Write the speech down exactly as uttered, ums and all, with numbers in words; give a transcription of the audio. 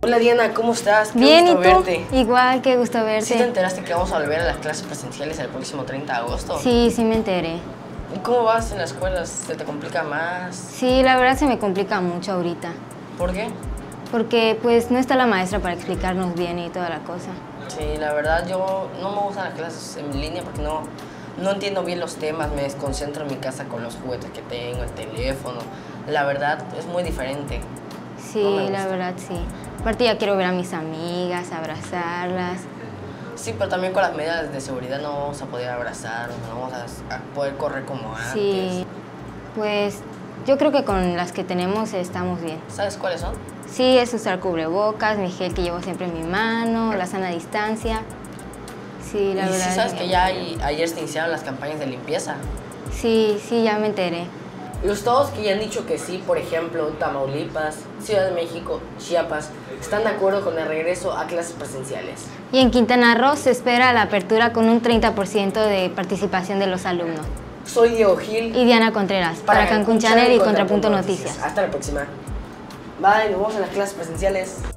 Hola Diana, ¿cómo estás? Qué Bien, gusto ¿y tú? verte. Igual, qué gusto verte. ¿Sí te enteraste que vamos a volver a las clases presenciales el próximo treinta de agosto? Sí, sí me enteré. ¿Y cómo vas en la escuela? ¿Se te complica más? Sí, la verdad se me complica mucho ahorita. ¿Por qué? Porque pues no está la maestra para explicarnos bien y toda la cosa. Sí, la verdad yo no me gustan las clases en línea porque no, no entiendo bien los temas, me desconcentro en mi casa con los juguetes que tengo, el teléfono. La verdad es muy diferente. Sí, No me la gusta. verdad sí. Aparte ya quiero ver a mis amigas, abrazarlas. Sí, pero también con las medidas de seguridad no vamos a poder abrazarnos, no vamos a, a poder correr como antes. Sí, pues yo creo que con las que tenemos estamos bien. ¿Sabes cuáles son? Sí, es usar cubrebocas, mi gel que llevo siempre en mi mano, la sana distancia. Sí, la y verdad. sí sabes que ya hay- ayer se iniciaron las campañas de limpieza. Sí, sí, ya me enteré. Los estados que ya han dicho que sí, por ejemplo, Tamaulipas, Ciudad de México, Chiapas, están de acuerdo con el regreso a clases presenciales. Y en Quintana Roo se espera la apertura con un treinta por ciento de participación de los alumnos. Soy Diego Gil. Y Diana Contreras, para, Cancún Channel y Contrapunto Noticias. Hasta la próxima. Bye, nos vemos en las clases presenciales.